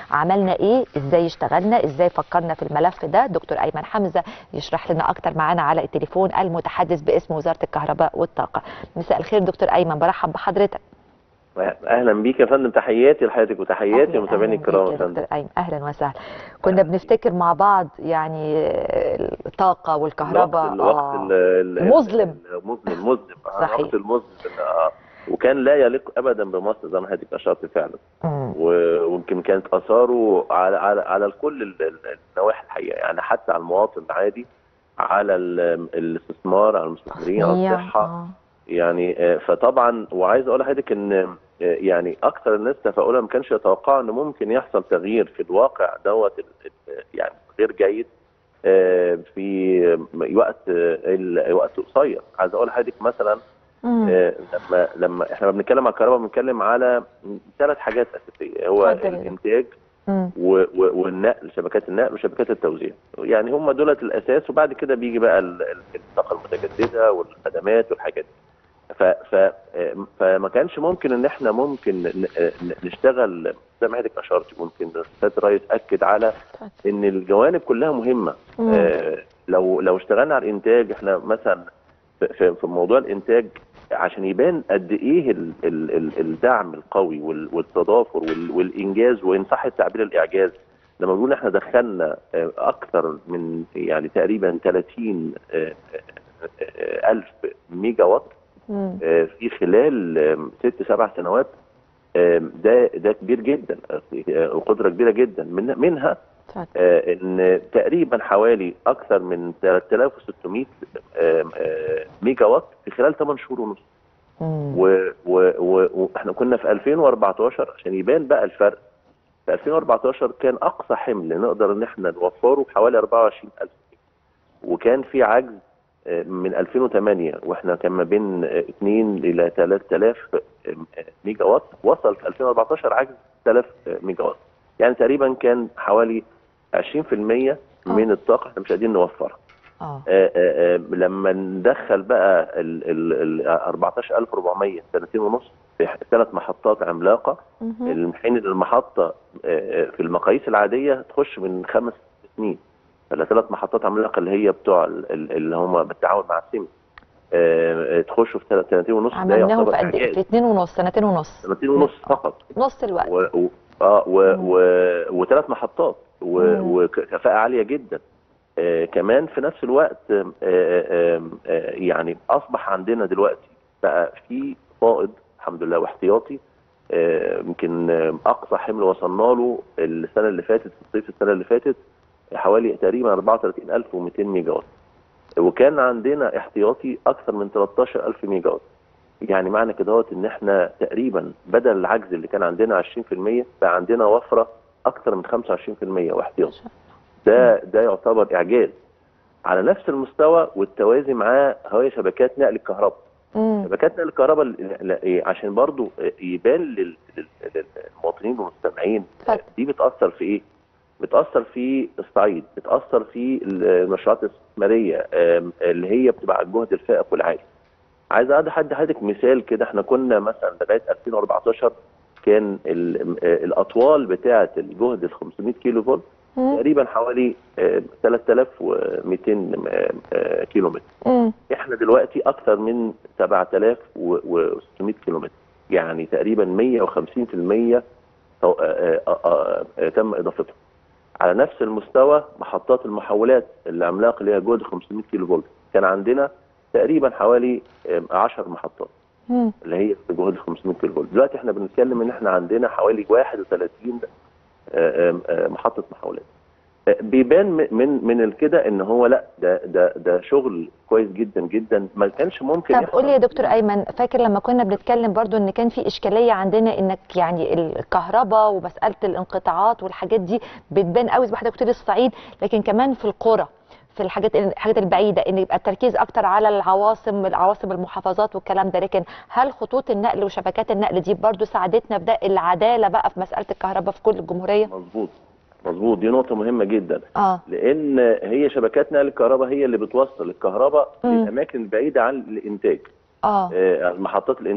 عملنا ايه، ازاي اشتغلنا، ازاي فكرنا في الملف ده. دكتور ايمن حمزه يشرح لنا اكتر معانا على التليفون المتحدث باسم وزاره الكهرباء والطاقه. مساء الخير دكتور ايمن، برحب بحضرتك. اهلا بيك يا فندم، تحياتي لحضرتك وتحياتي لمتابعيني الكرام يا فندم. دكتور ايمن اهلا وسهلا. كنا بنفتكر مع بعض يعني الطاقه والكهرباء الوقت المظلم المظلم صحيح. الوقت المظلم وكان لا يليق ابدا بمصر زي ما حضرتك اشرت فعلا. ويمكن كانت اثاره على كل النواحي الحقيقه، يعني حتى على المواطن العادي، على الاستثمار، على المستثمرين، على الصحه. يعني فطبعا وعايز اقول لحضرتك ان يعني اكثر الناس تفاؤلا ما كانش يتوقعوا ان ممكن يحصل تغيير في الواقع دوت يعني غير جيد في وقت قصير. عايز اقول لحضرتك مثلا لما احنا بنتكلم على الكهرباء بنتكلم على 3 حاجات اساسيه، هو الانتاج والنقل، شبكات النقل وشبكات التوزيع. يعني هم دولت الاساس، وبعد كده بيجي بقى الطاقه المتجدده والخدمات والحاجات دي. فما كانش ممكن ان احنا ممكن نشتغل زي ما حضرتك اشرتي. ممكن السيد الرئيس اكد على ان الجوانب كلها مهمه. لو اشتغلنا على الانتاج، احنا مثلا في موضوع الانتاج عشان يبان قد ايه الدعم القوي والتضافر والانجاز، وان صح التعبير الاعجاز، لما بنقول احنا دخلنا اكثر من يعني تقريبا 30,000 ميجا وات في خلال 6-7 سنوات. ده كبير جدا وقدره كبيره جدا. منها ان تقريبا حوالي اكثر من 3600 ميجا وات في خلال 8 شهور ونص. واحنا كنا في 2014 عشان يبان بقى الفرق. في 2014 كان اقصى حمل نقدر ان احنا نوفره حوالي 24,000، وكان في عجز من 2008 واحنا كان ما بين 2 إلى 3000 ميجا وات، وصل في 2014 عجز 3000 ميجا وات. يعني تقريبا كان حوالي 20% من الطاقه احنا مش قادرين نوفرها. لما ندخل بقى ال 14,400 سنتين ونص في 3 محطات عملاقه، الحين المحطه في المقاييس العاديه تخش من 5 سنين. 3 محطات عملاقه اللي هي بتوع اللي هم بالتعاون مع السيمنز تخشوا في 2 ونص. عملناهم في قد ايه؟ في 2 ونص، 2 ونص. 2 ونص فقط، نص الوقت. و3 محطات وكفاءه عاليه جدا. كمان في نفس الوقت يعني اصبح عندنا دلوقتي بقى في فائض الحمد لله واحتياطي. يمكن اقصى حمل وصلنا له السنه اللي فاتت، في الصيف السنه اللي فاتت، حوالي تقريبا 34,200 ميجا وات، وكان عندنا احتياطي اكثر من 13,000 ميجا وات. يعني معنى كده ان احنا تقريبا بدل العجز اللي كان عندنا 20% بقى عندنا وفره اكثر من 25% واحتياطي. ده يعتبر اعجاز. على نفس المستوى والتوازي معاه هي شبكات نقل الكهرباء. شبكات نقل الكهرباء عشان برضو يبان للمواطنين والمستمعين دي بتاثر في ايه؟ بتاثر في الصعيد، بتاثر في المشروعات الاستثماريه اللي هي بتبقى على الجهد الفائق والعالي. عايز ادي حضرتك مثال كده. احنا كنا مثلا لغايه 2014 كان الاطوال بتاعه الجهد ال 500 كيلو فولت تقريبا حوالي 3200 كيلو متر. احنا دلوقتي اكثر من 7600 كيلو متر، يعني تقريبا 150% تم اضافتها. على نفس المستوى محطات المحولات العملاق اللي هي جهد 500 كيلو فولت، كان عندنا تقريبا حوالي 10 محطات اللي هي جهد 500 كيلو فولت. دلوقتي احنا بنتكلم ان احنا عندنا حوالي 31 محطه محولات. بيبان من كده ان هو لا ده شغل كويس جدا جدا ما كانش ممكن طب يحصل. قول لي يا دكتور ايمن، فاكر لما كنا بنتكلم برضو ان كان في اشكاليه عندنا انك يعني الكهرباء ومساله الانقطاعات والحاجات دي بتبان قوي زي ما حضرتك بتقولي الصعيد، لكن كمان في القرى، في الحاجات البعيده، ان يبقى التركيز اكتر على العواصم المحافظات والكلام ده. لكن هل خطوط النقل وشبكات النقل دي برضو ساعدتنا في ده العداله بقى في مساله الكهرباء في كل الجمهوريه؟ مظبوط، دي نقطة مهمة جدا. لأن هي شبكات نقل الكهرباء هي اللي بتوصل الكهرباء للأماكن البعيدة عن الإنتاج. محطات الإنتاج.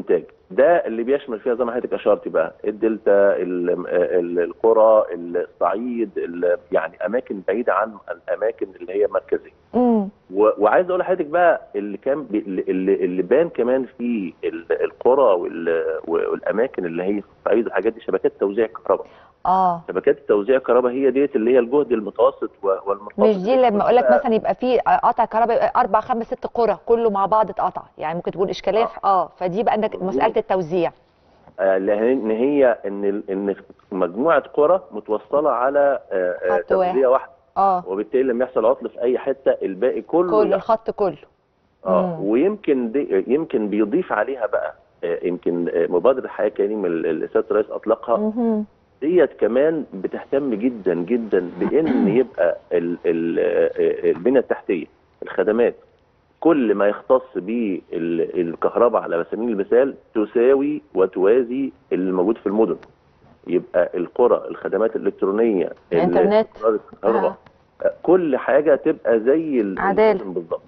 ده اللي بيشمل فيها زي ما حضرتك اشرتي بقى الدلتا، القرى، الصعيد، يعني اماكن بعيده عن الاماكن اللي هي مركزيه. وعايز اقول لحضرتك بقى اللي كان اللي بان كمان في القرى والاماكن اللي هي في الصعيد والحاجات دي شبكات توزيع الكهرباء. شبكات توزيع الكهرباء هي ديت اللي هي الجهد المتوسط والمنخفض. مش دي لما اقول لك مثلا يبقى في قطع كهرباء 4 5 6 قرى كله مع بعض اتقطع، يعني ممكن تقول اشكاليه فدي بقى انك مساله التوزيع. لان هي ان مجموعه قرى متوصله على توزيع واحده. وبالتالي لما يحصل عطل في اي حته الباقي كله الخط كله. ويمكن يمكن بيضيف عليها بقى يمكن مبادره حياه كريمه اللي سياده الرئيس اطلقها ديت كمان بتهتم جدا جدا بان يبقى البنيه التحتيه، الخدمات، كل ما يختص بالكهرباء على سبيل المثال تساوي وتوازي اللي موجود في المدن. يبقى القرى، الخدمات الالكترونيه، الانترنت، الكهرباء، كل حاجه تبقى زي المدن بالظبط.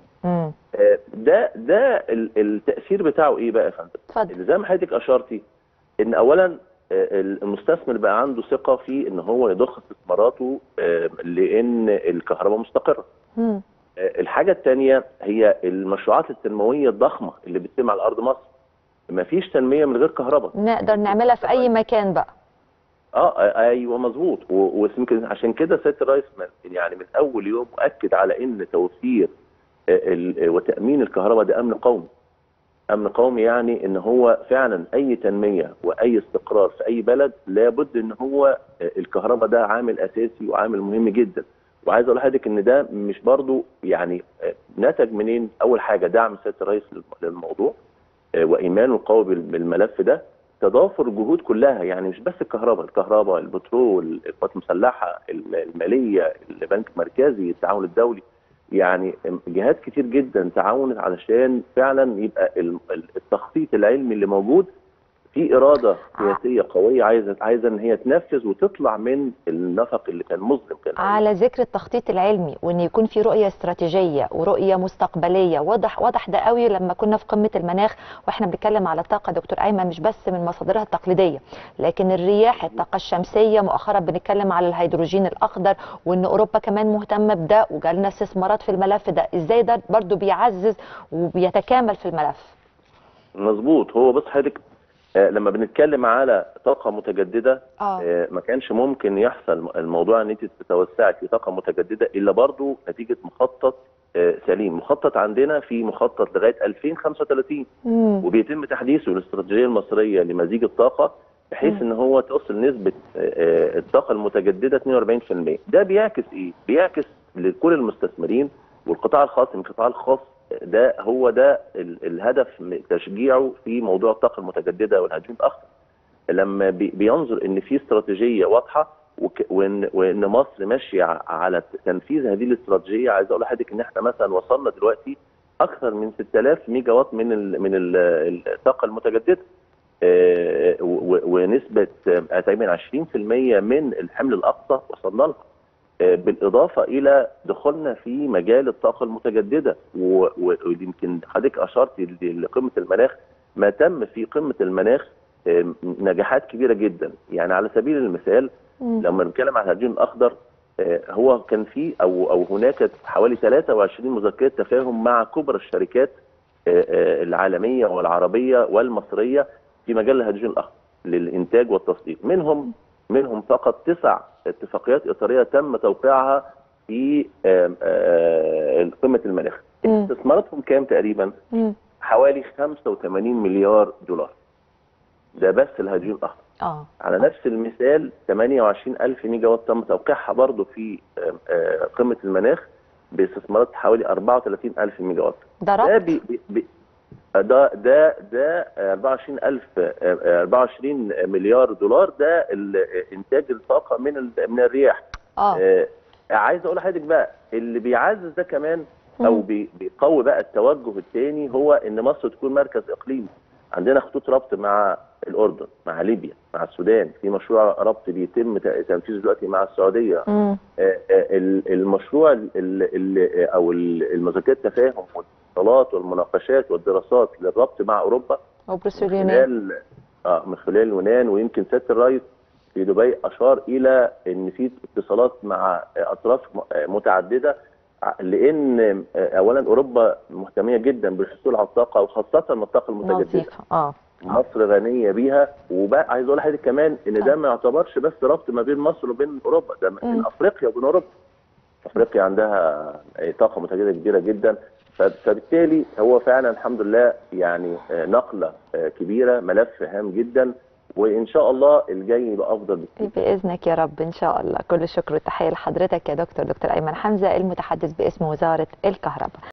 ده التاثير بتاعه ايه بقى يا فندم؟ اتفضل. زي ما حضرتك اشرتي ان اولا المستثمر بقى عنده ثقه في ان هو يضخ استثماراته لان الكهرباء مستقره. الحاجه الثانيه هي المشروعات التنمويه الضخمه اللي بتتم على ارض مصر. ما فيش تنميه من غير كهرباء. نقدر نعملها في اي مكان بقى. ايوه مظبوط. ويمكن عشان كده سياده الرئيس يعني من اول يوم اكد على ان توفير وتامين الكهرباء ده امن قومي. امن قومي يعني ان هو فعلا اي تنميه واي استقرار في اي بلد لابد ان هو الكهرباء ده عامل اساسي وعامل مهم جدا. وعايز اقول لحضرتك ان ده مش برضو يعني نتج منين؟ اول حاجه دعم سياده الرئيس للموضوع وايمانه القوي بالملف ده، تضافر جهود كلها، يعني مش بس الكهرباء، البترول، القوات المسلحه، الماليه، البنك المركزي، التعاون الدولي، يعني جهات كتير جدا تعاونت علشان فعلا يبقى التخطيط العلمي اللي موجود في اراده سياسيه قويه عايزه ان هي تنفذ وتطلع من النفق اللي كان مظلم. على ذكر التخطيط العلمي وان يكون في رؤيه استراتيجيه ورؤيه مستقبليه، واضح ده قوي لما كنا في قمه المناخ واحنا بنتكلم على الطاقه دكتور ايمن، مش بس من مصادرها التقليديه لكن الرياح، الطاقه الشمسيه، مؤخرا بنتكلم على الهيدروجين الاخضر، وان اوروبا كمان مهتمه بده وجالنا استثمارات في الملف ده. ازاي ده برضو بيعزز وبيتكامل في الملف؟ مظبوط. هو بص حضرتك لما بنتكلم على طاقه متجدده ما كانش ممكن يحصل الموضوع ان انت تتوسعي في طاقه متجدده الا برضو نتيجه مخطط سليم. مخطط عندنا في مخطط لغايه 2035 وبيتم تحديثه الاستراتيجيه المصريه لمزيج الطاقه بحيث ان هو توصل نسبه الطاقه المتجدده 42%. ده بيعكس ايه؟ بيعكس لكل المستثمرين والقطاع الخاص. القطاع الخاص ده هو ده الهدف تشجيعه في موضوع الطاقه المتجدده والهيدروجين الاخضر. لما بينظر ان في استراتيجيه واضحه وان مصر ماشيه على تنفيذ هذه الاستراتيجيه. عايز اقول لحضرتك ان احنا مثلا وصلنا دلوقتي اكثر من 6000 ميجا وات من الطاقه المتجدده ونسبه تقريبا 20% من الحمل الاقصى وصلنا لها، بالاضافه الى دخولنا في مجال الطاقه المتجدده. ويمكن حضرتك اشرت لقمه المناخ، ما تم في قمه المناخ نجاحات كبيره جدا. يعني على سبيل المثال لما نتكلم عن الهيدروجين الاخضر، هو كان في او هناك حوالي 23 مذكره تفاهم مع كبرى الشركات العالميه والعربيه والمصريه في مجال الهيدروجين الاخضر للانتاج والتصدير. منهم فقط 9 اتفاقيات اطاريه تم توقيعها في قمه المناخ. استثماراتهم كام تقريبا؟ حوالي 85 مليار دولار. ده بس الهيدروجين الاخضر. على نفس المثال 28000 ميجا وات تم توقيعها برضه في قمه المناخ باستثمارات حوالي 34000 ميجا وات. ده ربط؟ ده 24 مليار دولار. ده انتاج الطاقه من الرياح. عايز اقول لحضرتك بقى اللي بيعزز ده كمان او بيقوي بقى التوجه الثاني هو ان مصر تكون مركز اقليمي. عندنا خطوط ربط مع الاردن، مع ليبيا، مع السودان، في مشروع ربط بيتم تنفيذه دلوقتي مع السعوديه. المشروع او المذكرات التفاهم والاتصالات والمناقشات والدراسات للربط مع اوروبا وبروسيا اليونان. من خلال اليونان. ويمكن سياده الرئيس في دبي اشار الى ان في اتصالات مع اطراف متعدده، لان اولا اوروبا مهتميه جدا بالحصول على الطاقه وخاصه الطاقه المتجدده. مصر غنيه بيها. وبقى عايز اقول لحضرتك كمان ان ده ما يعتبرش بس ربط ما بين مصر وبين اوروبا، ده بين افريقيا وبين اوروبا. افريقيا عندها طاقه متجدده كبيره جدا، فبالتالي هو فعلا الحمد لله يعني نقله كبيره، ملف هام جدا، وان شاء الله الجاي يبقى افضل بكتير باذنك يا رب ان شاء الله. كل الشكر والتحيه لحضرتك يا دكتور ايمن حمزه المتحدث باسم وزاره الكهرباء.